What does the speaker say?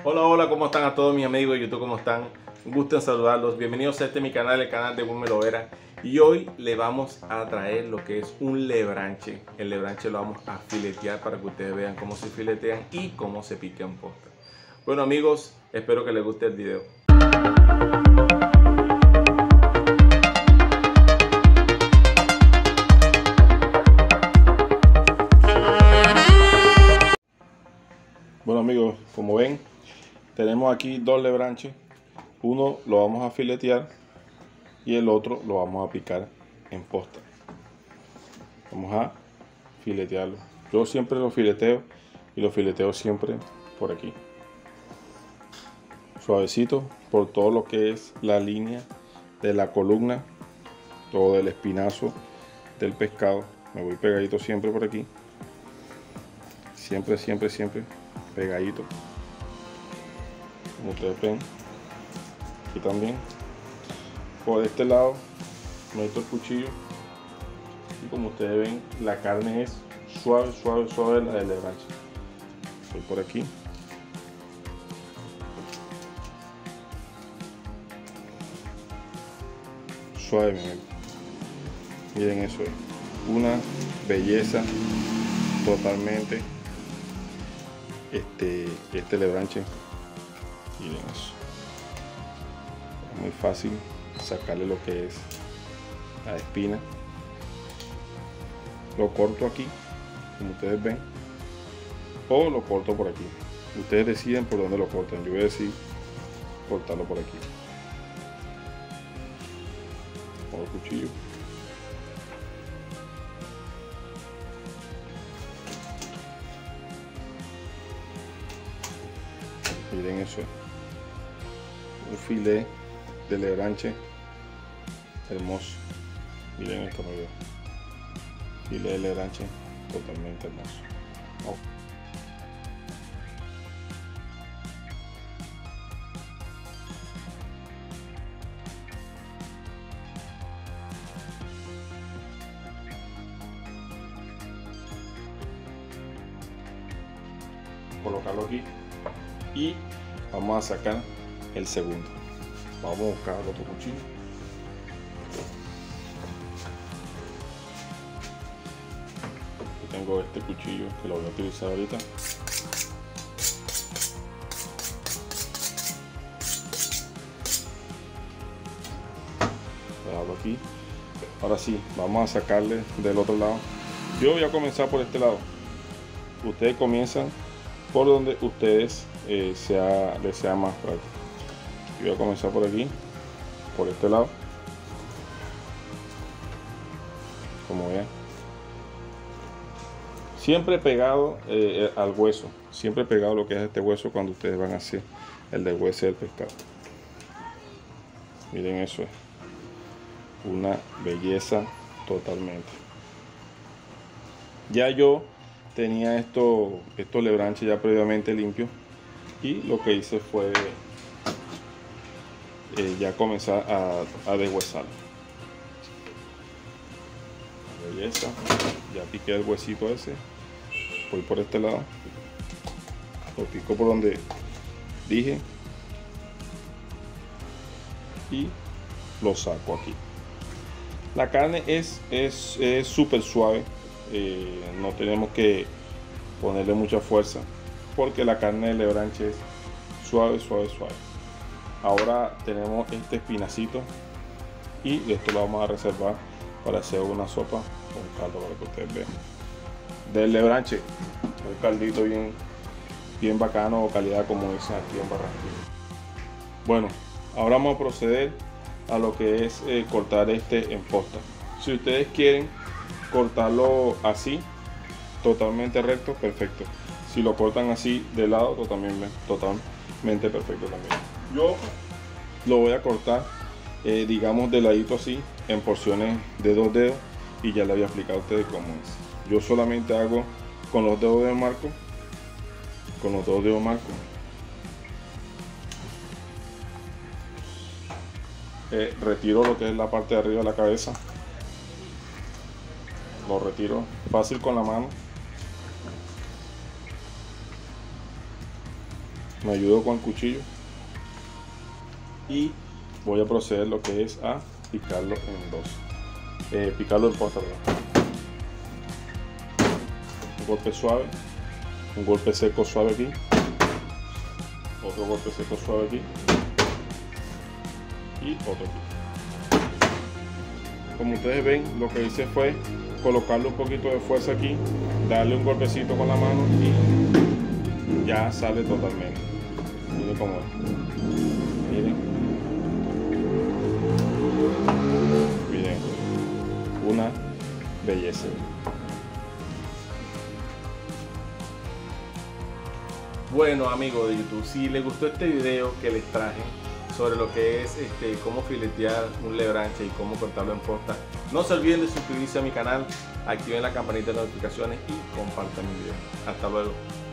Hola, hola, ¿cómo están a todos mis amigos de YouTube? ¿Cómo están? Un gusto en saludarlos. Bienvenidos a mi canal, el canal de Wilmer Lovera. Y hoy le vamos a traer lo que es un lebranche. El lebranche lo vamos a filetear para que ustedes vean cómo se filetean y cómo se pica en posta. Bueno amigos, espero que les guste el video. Bueno amigos, como ven, tenemos aquí dos lebranches. Uno lo vamos a filetear y el otro lo vamos a picar en posta. Vamos a filetearlo. Yo siempre lo fileteo y lo fileteo siempre por aquí. Suavecito por todo lo que es la línea de la columna, todo el espinazo del pescado. Me voy pegadito siempre por aquí. Siempre pegadito. Como ustedes ven. Aquí también. Por este lado meto el cuchillo y como ustedes ven la carne es suave la del lebranche. Voy por aquí. Suavemente. Miren, eso es una belleza totalmente este lebranche. Miren eso, es muy fácil sacarle lo que es la espina. Lo corto aquí como ustedes ven o lo corto por aquí. Ustedes deciden por dónde lo cortan. Yo voy a decir cortarlo por aquí con el cuchillo. Miren eso, un filé de lebranche hermoso. Miren esto, amigos, filé de lebranche totalmente hermoso. Colocarlo aquí y vamos a sacar el segundo. Vamos a buscar el otro cuchillo. Yo tengo este cuchillo que lo voy a utilizar ahorita. Voy a dejarlo aquí. Ahora sí, vamos a sacarle del otro lado. Yo voy a comenzar por este lado. Ustedes comienzan por donde ustedes les sea más práctico. Yo voy a comenzar por aquí, por este lado, como vean, siempre pegado al hueso, siempre pegado a lo que es este hueso cuando ustedes van a hacer el deshuese del pescado. Miren, eso es una belleza totalmente. Ya yo tenía estos lebranches ya previamente limpios y lo que hice fue ya comenzar a deshuesar. Belleza, ya piqué el huesito ese. Voy por este lado, lo pico por donde dije y lo saco aquí. La carne es súper suave. No tenemos que ponerle mucha fuerza porque la carne de lebranche es suave. Ahora tenemos este espinacito y esto lo vamos a reservar para hacer una sopa con caldo para que ustedes vean del lebranche, un caldito bien bacano o calidad como dicen aquí en Barranquilla. Bueno, ahora vamos a proceder a lo que es cortar este en posta. Si ustedes quieren cortarlo así, totalmente recto, perfecto. Si lo cortan así de lado, totalmente perfecto también. Yo lo voy a cortar, digamos, de ladito así, en porciones de 2 dedos, y ya le había explicado a ustedes cómo es. Yo solamente hago con los dedos de marco, retiro lo que es la parte de arriba de la cabeza. Lo retiro fácil con la mano Me ayudo con el cuchillo y voy a proceder lo que es a picarlo en dos, picarlo en posta, un golpe suave, un golpe seco suave aquí, otro golpe seco suave aquí y otro aquí. Como ustedes ven, lo que hice fue colocarle un poquito de fuerza aquí, darle un golpecito con la mano y ya sale totalmente. Miren cómo es. Miren. Miren. Una belleza. Bueno, amigos de YouTube, si les gustó este video que les traje sobre lo que es cómo filetear un lebranche y cómo cortarlo en posta, no se olviden de suscribirse a mi canal, activen la campanita de notificaciones y compartan mi video. Hasta luego.